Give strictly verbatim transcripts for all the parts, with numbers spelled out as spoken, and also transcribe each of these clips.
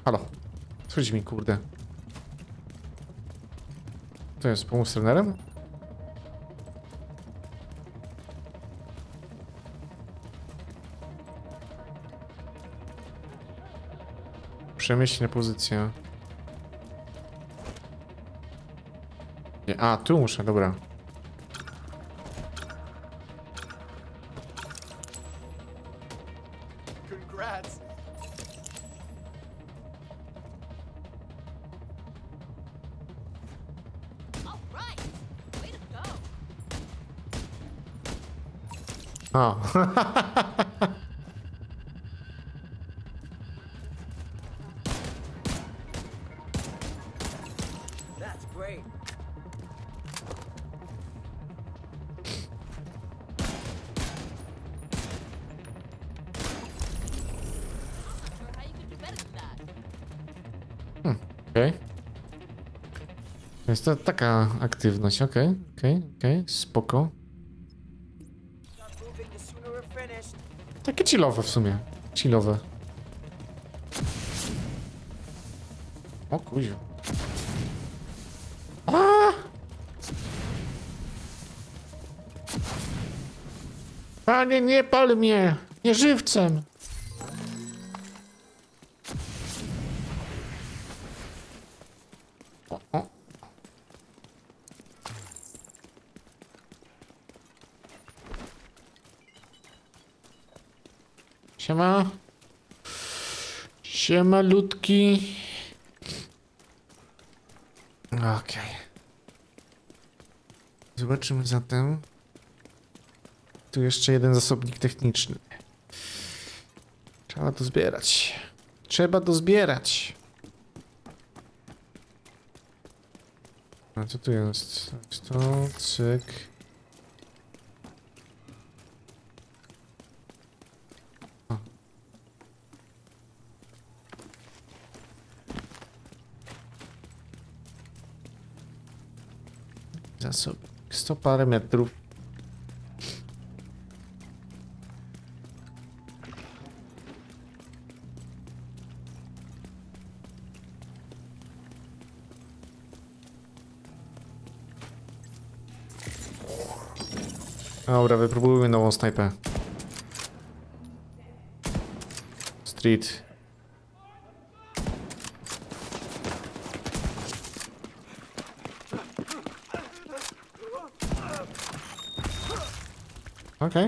Halo. Schodź mi, kurde. To jest pomóc z trenerem? Przemyślna pozycja. Nie, a, tu muszę, dobra. Congrats. All right. Way to go. A. That's great. Sure how you could do better than that. Okej. Okay. Jest to taka aktywność, okej, okay, okej, okay, okej, okay. Spoko. Stop moving the sooner we're finished. Takie chillowe w sumie. Chillowe. O kuźwa. A! Panie, nie pal mnie! Nie żywcem! O, o. Siema. Siema, ludki. Okej. Okay. Zobaczymy zatem. Tu jeszcze jeden zasobnik techniczny. Trzeba to zbierać. Trzeba to zbierać. A co tu jest? To, cyk. O. Zasobnik. sto parę metrów. Dobra, wypróbujmy nową snajpę. Street. Okej. Okay.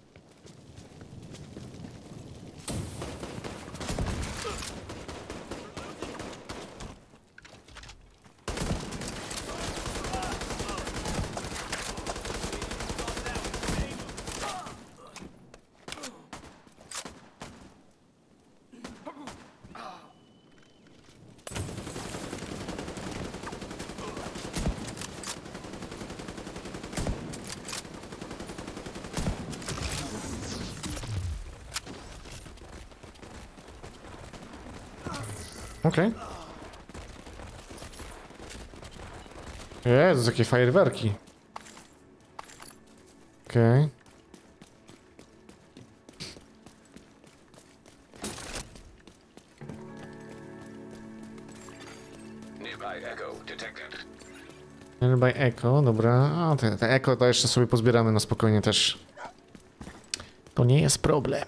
Okej. Okay. Jezu, jakie fajerwerki. Okej. Okay. Nearby echo detected. Nearby echo, dobra. A, te, te echo to jeszcze sobie pozbieramy na spokojnie też. To nie jest problem.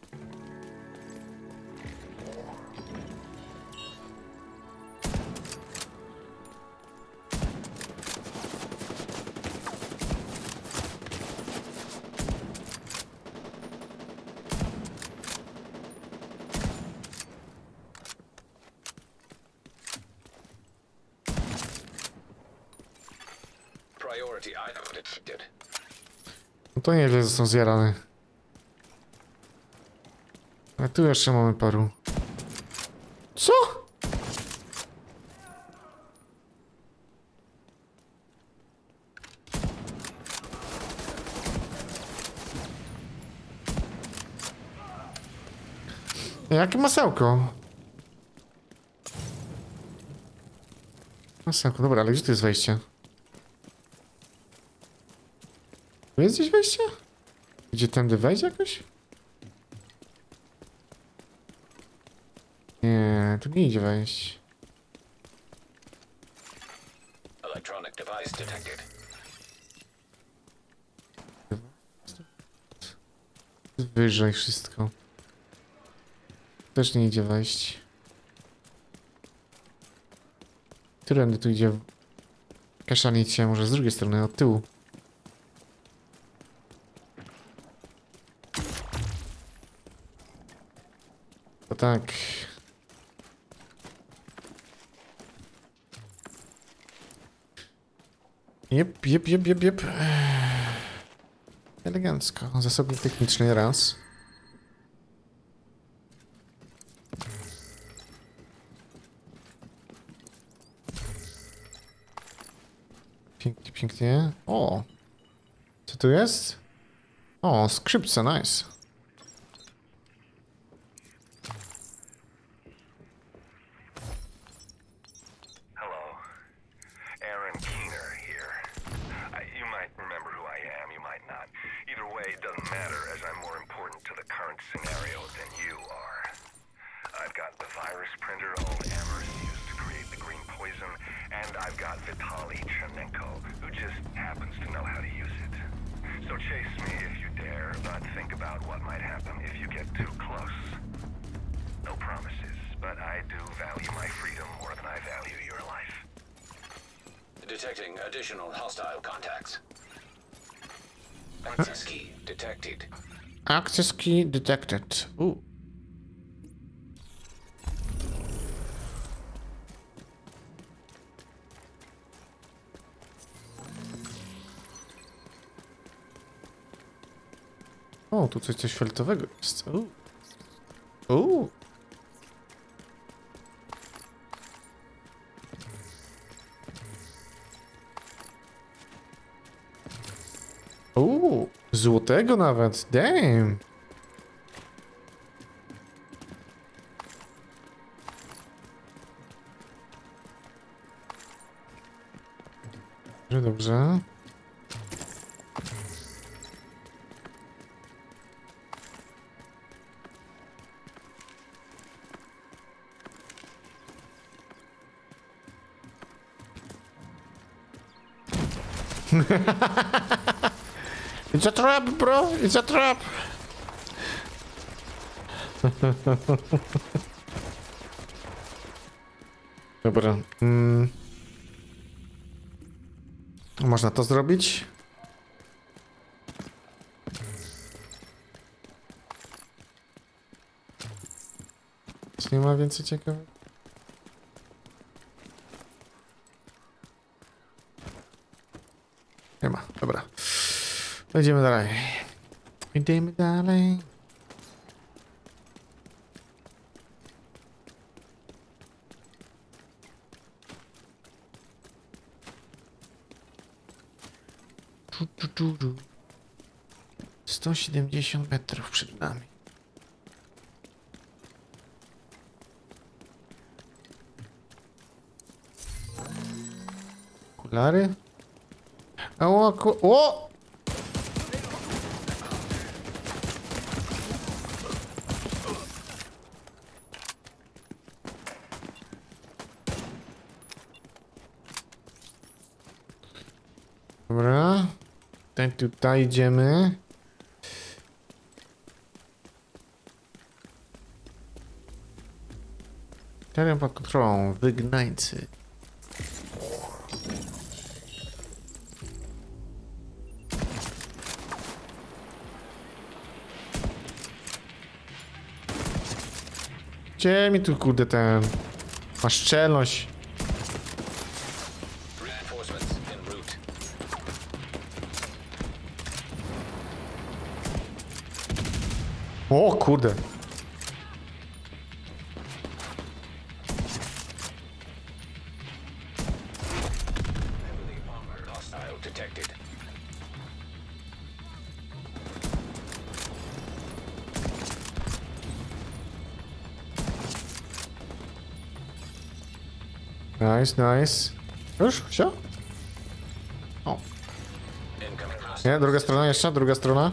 Priority item detected. No to nieźle został zjarany. A tu jeszcze mamy paru. Co? Jakie masełko? Masełko, dobra, ale gdzie tu jest wejście? Tu jest gdzieś wejście? Gdzie tędy wejść jakoś? Nie, Nie, tu nie idzie wejść. Electronic device detected. Wyżej wszystko. Też nie idzie wejść. Którędy tu idzie? Kaszanicie, może z drugiej strony, od tyłu. To tak. Jep, jep, jep, jep, jep. Elegancko. Zasobnik techniczny raz. Pięknie, pięknie. O! Co tu jest? O, skrzypce, nice. Hello. Aaron Keener here. I, you might remember who I am, you might not. Either way, it doesn't matter, as I'm more important to the current scenario than you are. I've got the virus printer old Amherst used to create the green poison, and I've got Vitaly Chernenko, who just happens to know how to use it. So chase me if you dare, but think about what might happen if you get too close. No promises, but I do value my freedom more than I value your life. Detecting additional hostile contacts. Access key detected. Access key detected. U. O, tu coś, coś fioletowego jest. U. U. U. Złotego nawet. Damn. Dobrze, dobrze. It's a trap, bro. It's a trap. Dobra. Mm. Można to zrobić? Czy nie ma więcej ciekawych? Nie ma, dobra. Idziemy dalej. Idziemy dalej. Tu, tu, tu, tu. sto siedemdziesiąt metrów przed nami. Okulary? O, ku... o! Dobra. Tutaj, tutaj idziemy. Teren pod kontrolą. Wygnańcy. Gdzie mi tu kurde ten... Ma szczelność. Reinforcements en route. O kurde. Heavily armored hostile detected. Nice, nice. Już? Wsio? O. Incoming hostile. Nie, druga strona jeszcze, druga strona.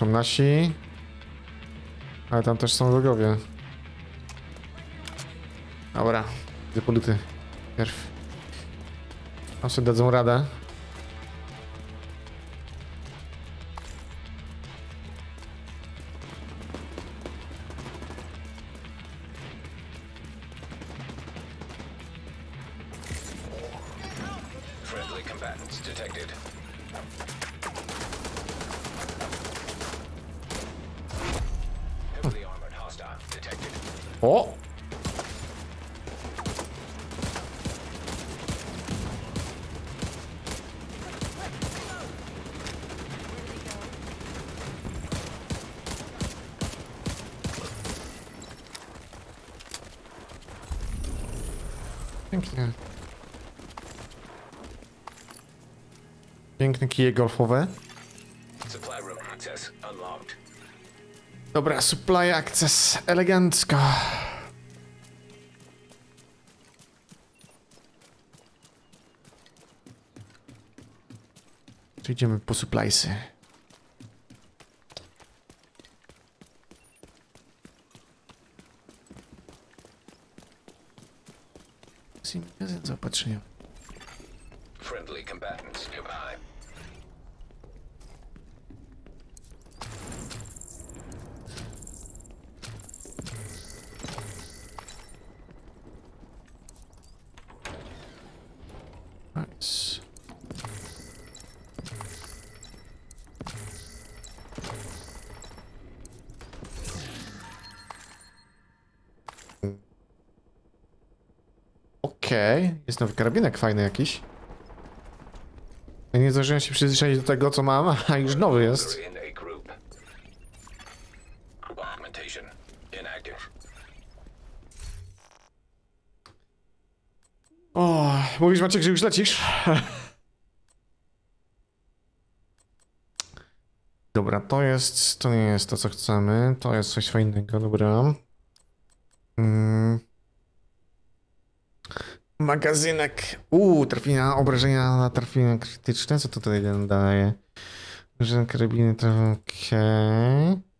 są nasi. Ale tam też są wrogowie. Dobra, idę po luty. Pierw. Tam sobie dadzą radę. Friendly combatants detected. Heavily armored hostile detected. O! Pięknie. Piękne kije golfowe. Supply room access unlocked. Dobra, supply access. Elegancko. Tu idziemy po suppliesy. Magazyn zaopatrzenia. Friendly combatants nearby. Nice. Okej, okay. Jest nowy karabinek fajny jakiś. Ja nie zdążyłem się przyzwyczaić do tego, co mam, a już nowy jest. In a group. Augmentation inactive. O, mówisz Maciek, że już lecisz? Dobra, to jest, to nie jest to, co chcemy. To jest coś fajnego, dobra. Mm. Magazynek. Uuu, trafienia, obrażenia na trafienia krytyczne. Co to tutaj daje? Obrażenia karabiny to okej. Okay.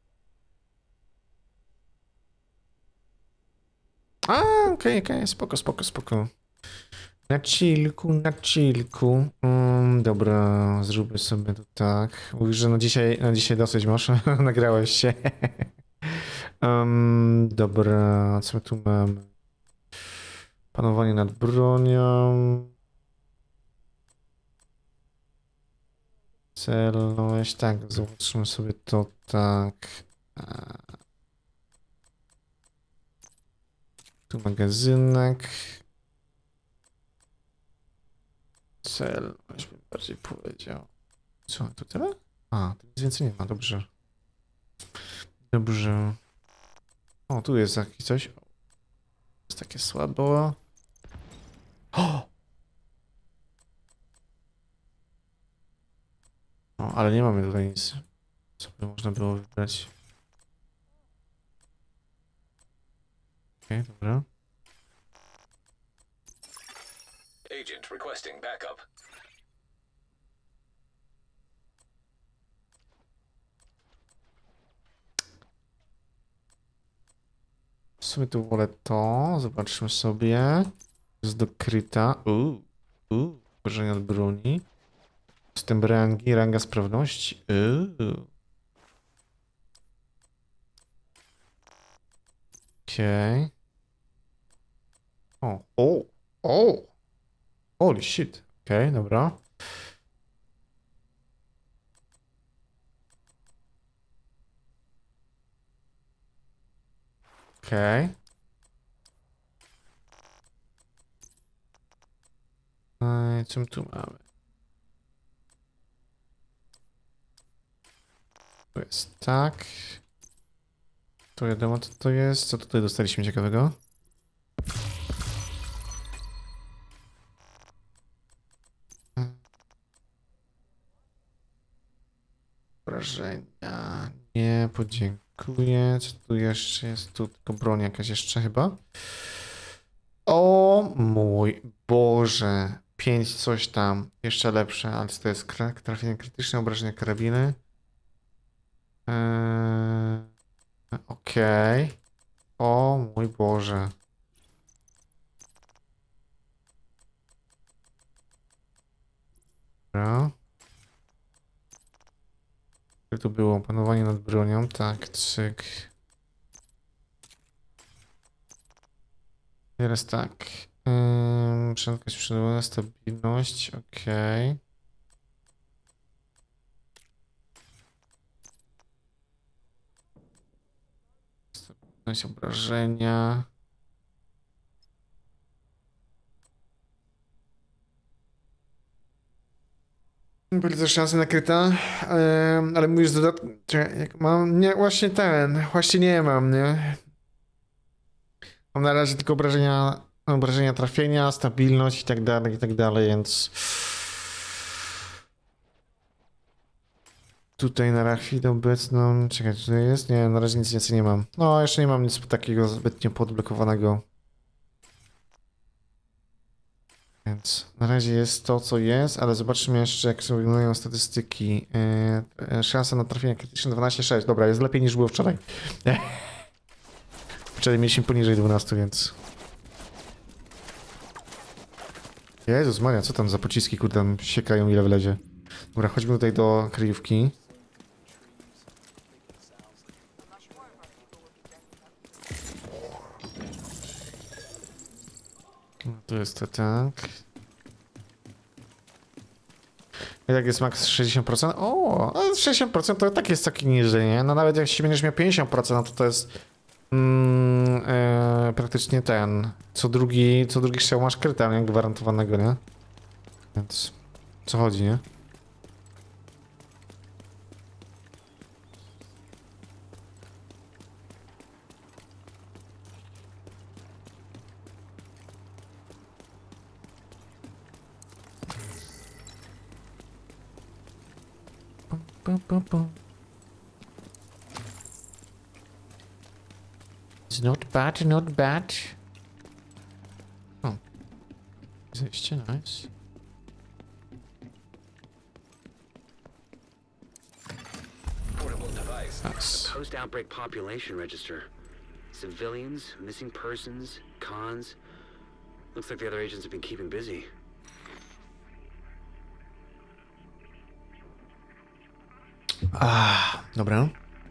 A, okej, okay, okej, okay. Spoko, spoko, spoko. Na chillku, na chillku. Mm, dobra, zróbmy sobie to tak. Mówisz, że na dzisiaj, na dzisiaj dosyć masz. Nagrałeś się. um, dobra, co my tu mamy? Panowanie nad bronią. Celność, tak, zobaczymy sobie to tak. Tu magazynek. Celność bym bardziej powiedział. Co, to tyle? A, tu nic więcej nie ma, dobrze. Dobrze. O, tu jest jakieś coś. Jest takie słabo. O! O, ale nie mamy tutaj nic, co by można było wybrać. Okej, okay, dobra. Agent requesting backup. W sumie tu wolę to. Zobaczmy sobie. Jest do kryta. Uuu. Uuu. Obrażenia od broni. System rangi, ranga sprawności. Uuu. Okej. Okay. O. O. O. Holy shit. Okej, okay, dobra. Okej. Okay. No i co my tu mamy? To jest tak. To wiadomo co to jest. Co tutaj dostaliśmy ciekawego? Wrażenia. Nie, podziękuję. Co tu jeszcze jest? Tu tylko broń jakaś jeszcze chyba. O mój Boże. Pięć coś tam. Jeszcze lepsze, ale to jest trafienie krytyczne, obrażenia karabiny. Eee, Okej. Okay. O mój Boże. Dobra. Jak to było? Panowanie nad bronią. Tak, cyk. Teraz tak. Ym, Prędkość przeładowania, stabilność. Okej. Okay. Stabilność obrażenia. Bardzo szansa nakryta, um, ale mówisz dodatkowo, jak mam, nie, właśnie ten, właśnie nie mam, nie? Mam na razie tylko obrażenia, obrażenia trafienia, stabilność i tak dalej, i tak dalej, więc tutaj na chwilę obecną, czekaj, czy to jest? Nie, na razie nic więcej nie mam. No, jeszcze nie mam nic takiego zbytnio podblokowanego. Więc na razie jest to, co jest, ale zobaczmy jeszcze, jak się wyglądają statystyki. Yy, szansa na trafienie krytyczne dwanaście sześć. Dobra, jest lepiej niż było wczoraj. Wczoraj mieliśmy poniżej dwanaście, więc... Jezus Maria, co tam za pociski, kurde, tam siekają ile wlezie. Dobra, chodźmy tutaj do kryjówki. No to jest to tak. I tak jest max sześćdziesiąt procent. O, no sześćdziesiąt procent to tak jest taki niżej, nie? No nawet jak się będziesz miał pięćdziesiąt procent, no to to jest mm, e, praktycznie ten. Co drugi, co drugi strzał masz kryta, nie? Gwarantowanego, nie? Więc co chodzi, nie? Pum, pum, pum. It's not bad, not bad. O. Zejście, nice. Portable device. Nice. Post-outbreak population register. Civilians, missing persons, cons. Looks like the other agents have been keeping busy. Ah, dobra.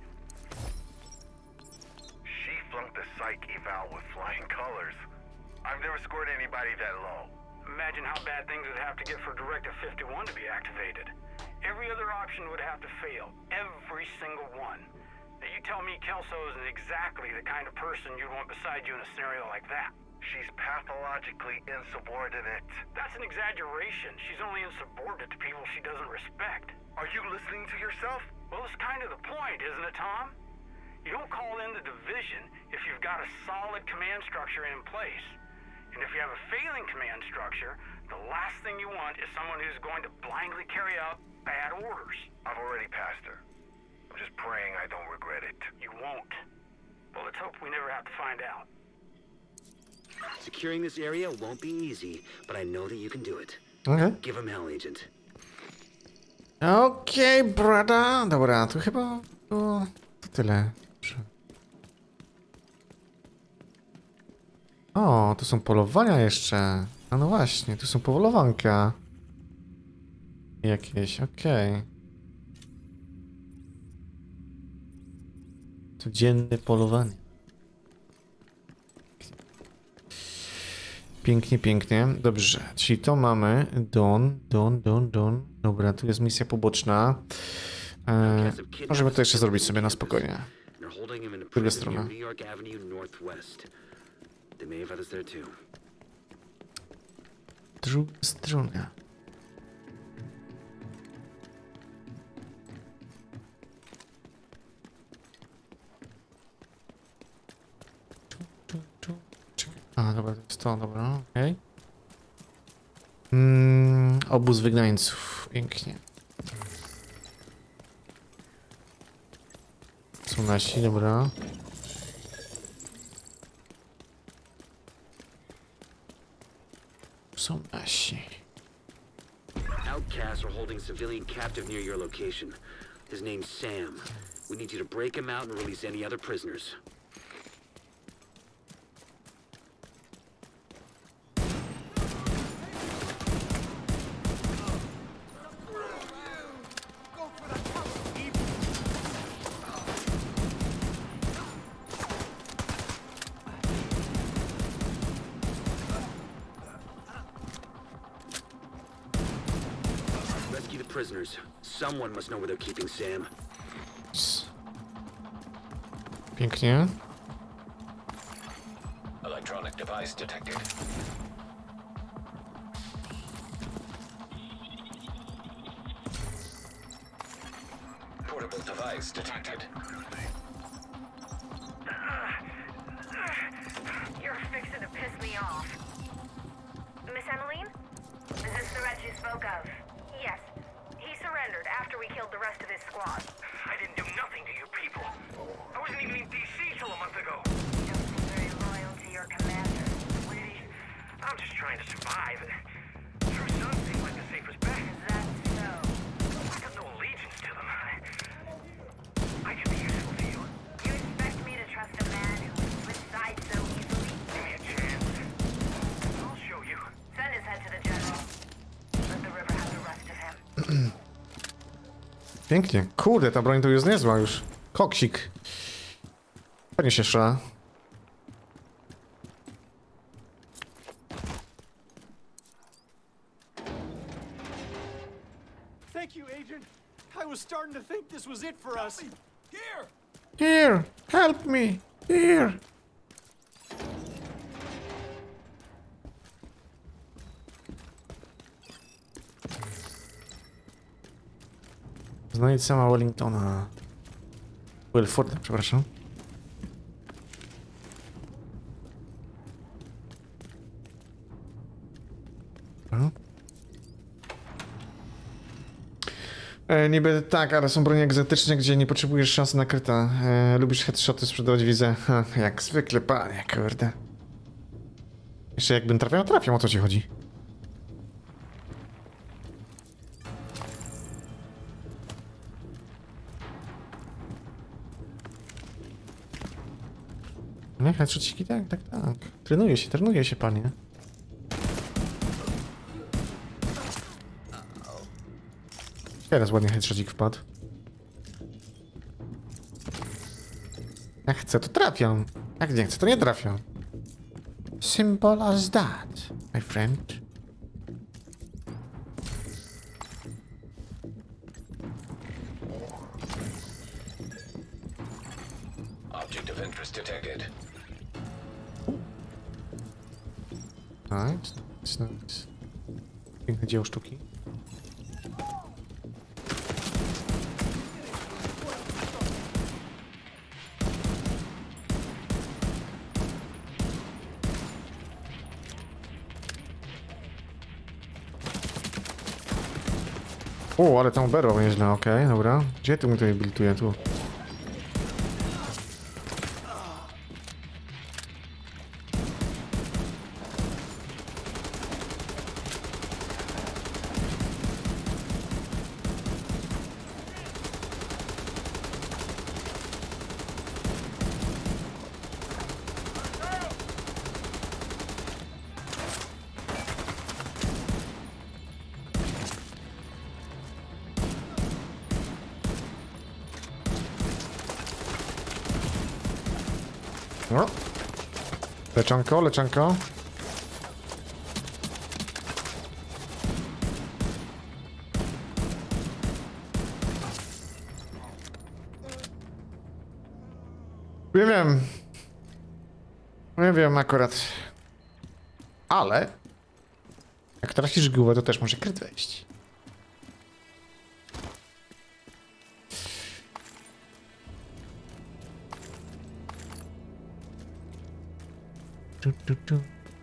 She flunked the psych eval with flying colors. I've never scored anybody that low. Imagine how bad things would have to get for Directive fifty-one to be activated. Every other option would have to fail. Every single one. Now you tell me Kelso isn't exactly the kind of person you'd want beside you in a scenario like that. She's pathologically insubordinate. That's an exaggeration. She's only insubordinate to people she doesn't respect. Are you listening to yourself? Well, it's kind of the point, isn't it, Tom? You don't call in the division if you've got a solid command structure in place. And if you have a failing command structure, the last thing you want is someone who's going to blindly carry out bad orders. I've already passed her. I'm just praying I don't regret it. You won't. Well, let's hope we never have to find out. Securing this area won't be easy, but I know that you can do it. Okay. Give him hell, Agent. Okej, okay, brada. Dobra, to chyba było to tyle. O, tu są polowania jeszcze. A no właśnie, tu są polowanka. Jakieś, okej. Okay. Codzienne polowanie. Pięknie, pięknie. Dobrze, czyli to mamy. Don, don, don, don. Dobra, tu jest misja poboczna. E, możemy to jeszcze zrobić sobie na spokojnie. Druga strona. Druga strona. A, dobra, to jest to, dobra, okej. Okay. Mm, obóz wygnańców, pięknie. Są nasi, dobra. Są nasi. Outcasts are holding civilian captive near your location. His name's Sam. We need you to break him out and release any other prisoners. Rescue the prisoners. Someone must know where they're keeping Sam. Pięknie. Electronic device detected. Portable device detected. You're fixing to piss me off. Miss Emmeline? Is this the wretch you spoke of? Yes. He surrendered after we killed the rest of his squad. I didn't do nothing to you people. I wasn't even in D C till a month ago. You don't seem very loyal to your commander. Lady, I'm just trying to survive. True Sons seem like the safest bet. Is that so? I got no allegiance to them. I, I can be useful to you. You expect me to trust a man who would switch sides so easily? Give me a chance. I'll show you. Send his head to the general. Let the river have the rest of him. Pięknie. Kurde, ta broń to jest niezła już. Koksik. Pewnie się szła. Thank you, Agent. I was starting to think this was it for us. Here! Here! Help me! Here! Znajdź sama Wellingtona. Wilforda, przepraszam. No. E, niby tak, ale są bronie egzotyczne, gdzie nie potrzebujesz szansy na kryta. E, lubisz headshoty sprzedawać, widzę. Ha, jak zwykle, panie, kurde. Jeszcze jakbym trafiał, trafiam, o co ci chodzi? Nie, headshotiki, tak, tak, tak. Trenuje się, trenuje się, panie. Teraz ładnie headshotik wpadł. Jak chcę, to trafiam. Jak nie chcę, to nie trafiam. Simple as that, my friend. Object of interest detected. Nice, nice, nice. Piękne dzieło sztuki. O, ale tam oberwał nieźle, okej, okay, dobra. Gdzie tu mi tutaj biltuje? Tu. No. Leczanko, leczanko. Nie wiem. Nie wiem akurat. Ale jak trafisz głowę, to też może kryt wejść. Tu, tu, tu.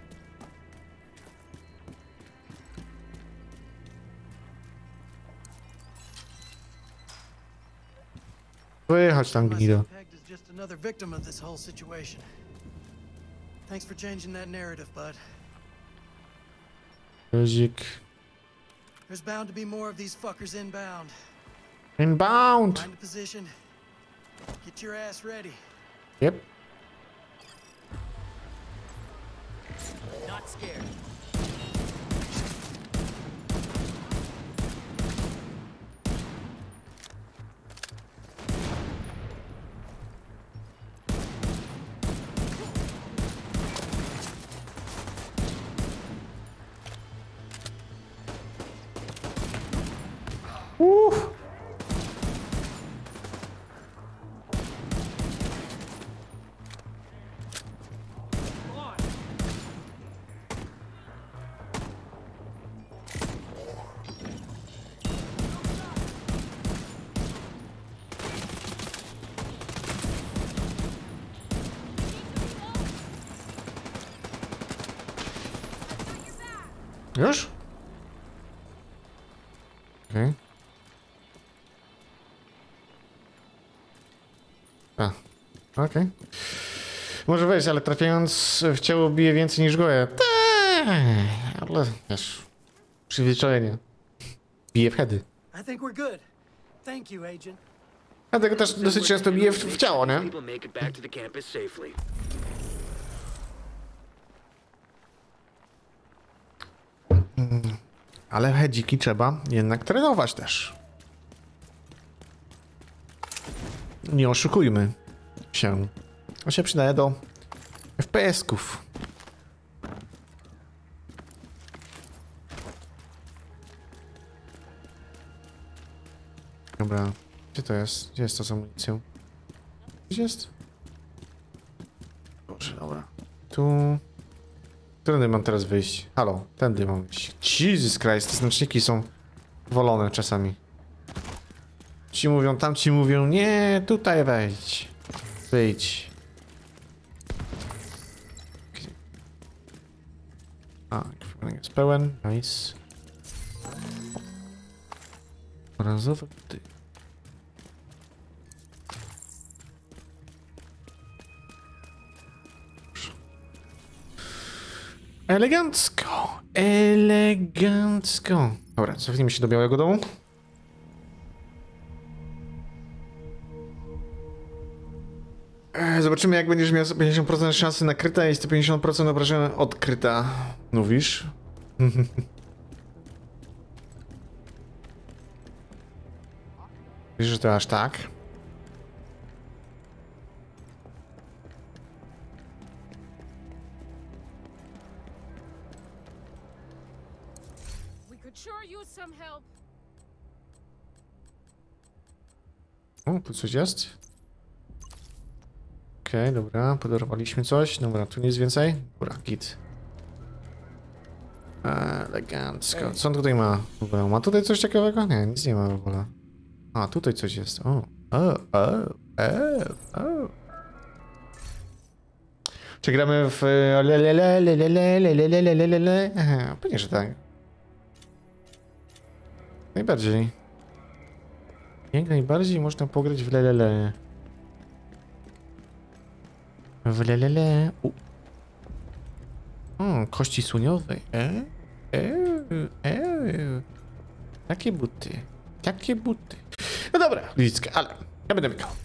Wychodź tam, gnido. Pegged is just another victim of this whole situation. Thanks for changing that narrative, bud. Guzik. There's bound to be more of these fuckers inbound. Inbound! Find a position, Get your ass ready. Yep. Not scared. Uff. Już? Okej. Okay. A, okej. Okay. Może wejść, ale trafiając w ciało bije więcej niż goje. Teee, ale wiesz, przyzwyczajenie. Bije w heady. I think we're good. Thank you, Agent. Dlatego też dosyć często bije w, w ciało, nie? People make it back to the campus safely. Ale hedziki trzeba jednak trenować też. Nie oszukujmy się. To się przydaje do F P S-ków. Dobra. Gdzie to jest? Gdzie jest to z amunicją? Gdzie jest? Boże, dobra. Tu... Którędy mam teraz wyjść? Halo, tędy mam wyjść. Jesus Christ, te znaczniki są wolone czasami. Ci mówią, tam ci mówią, nie, tutaj wejdź. Wyjdź. Okay. A, ekwipunek jest pełen, nice. Brązowe buty. Elegancko, elegancko. Dobra, cofnijmy się do Białego Domu. Zobaczymy, jak będziesz miał pięćdziesiąt procent szansy nakryta i sto pięćdziesiąt procent obrażenia odkryta. Mówisz? Wiesz, że to aż tak? We could sure use some help. O, tu coś jest? Okej, okay, dobra, podarowaliśmy coś. Dobra, tu nic więcej? Dobra, git. Elegancko. Co on tutaj ma? W ogóle? Ma tutaj coś ciekawego? Nie, nic nie ma w ogóle. A, tutaj coś jest. O, o, o, o, o. Czy gramy w... Aha, pewnie, że tak. Najbardziej. Jak najbardziej można pograć w lelele. W lelele. U. O, kości słoniowej. E? E? E? Takie buty. Takie buty. No dobra, Lidzka, ale ja będę mykał.